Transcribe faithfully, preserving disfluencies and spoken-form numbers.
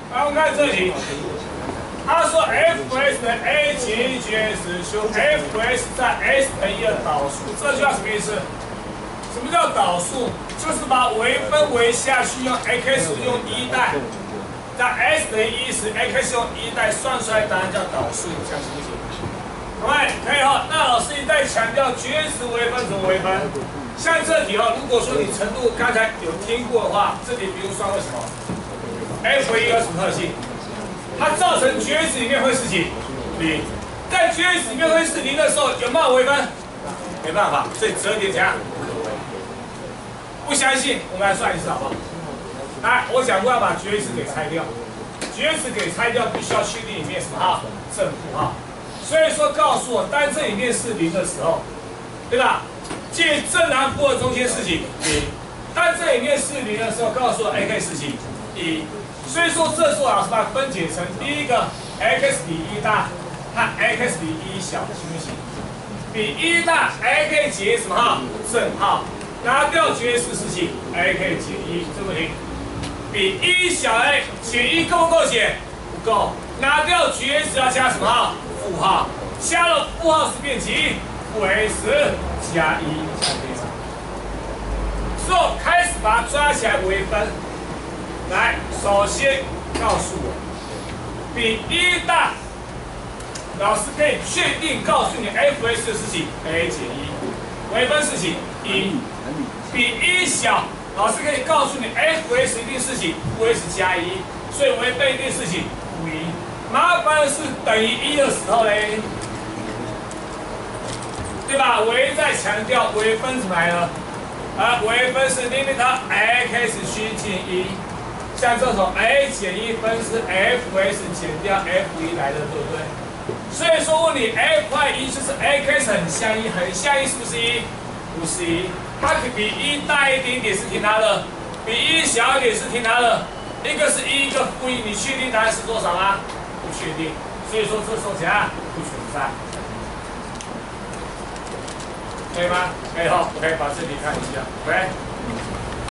来，我们看这题，他说 f s 的 a 减一减 s 求 f s 在 s 等于一的导数，这句话什么意思？什么叫导数？就是把微分为下去，用 x 用一代，在 s 等于一时 x 用一代算出来答案叫导数，这样行不行？各位可以哈。那老师一再强调绝值微分怎么微分？像这题哦，如果说你程度刚才有听过的话，这题比如算为什么 ？f 一有什么特性？它造成绝值里面会是几？零。在绝值里面会是零的时候，有没有微分？没办法，所以折叠怎样？不相信，我们来算一次好不好？来，我讲过要把绝值给拆掉，绝值给拆掉，必须要确定里面什么号？正负号。所以说，告诉我，当这里面是零的时候，对吧？借正函负的中间是几？零。当这里面是零的时候，告诉我 a k 是几？一。所以说，这时候老师把它分解成第一个 x 比一大和 x 比一小，行不行？比一大 a k 减什么号？正号。拿掉绝式是几 ？a k 减一，这不行。比一小 a 减一够不够写？不够。拿掉绝式要加什么号？负号。加了负号是变几？负 s 加一，加非常。之后开始把它抓起来微分。来，首先告诉我，比一大，老师可以确定告诉你 f s 的是几 ？a 减一，微分是几？一。比一小，老师可以告诉你 f s 一定是几？负 s 加一，所以微分一定是几？负一。麻烦的是等于一的时候嘞，对吧？我一再强调微分怎么来的？啊，微分是 limit x 趋近一。像这种 a 减一分是 fs 减掉 f 一来的，对不对？所以说问你 f 派一就是 x 很像一，很像一是不是一？不是一，它比一大一点点是听它的，比一小一点是听它的，一个是一，一个负一，你确定答案是多少吗？不确定，所以说这时候怎样？不存在，可以吗？可以哈，我可以把这里看一下 ，OK。